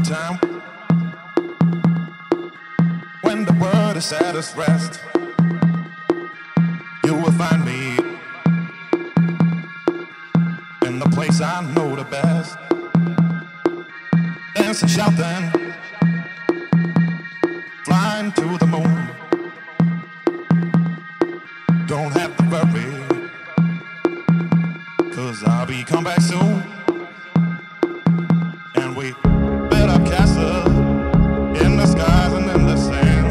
nighttime, when the world is at its rest, you will find me in the place I know the best, dancing, shouting, flying to the moon. Don't have to worry, 'cause I'll be come back soon. And we built our castle in the skies and in the sand,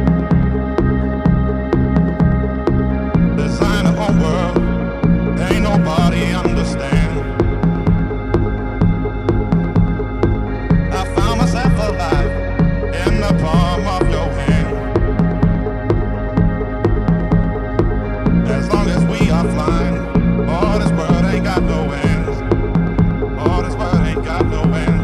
design our own world, ain't nobody understand. I found myself alive in the palm of your hand. As long as we are flying, all this world ain't got no end. All this world ain't got no end.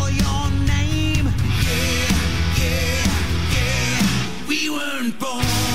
Born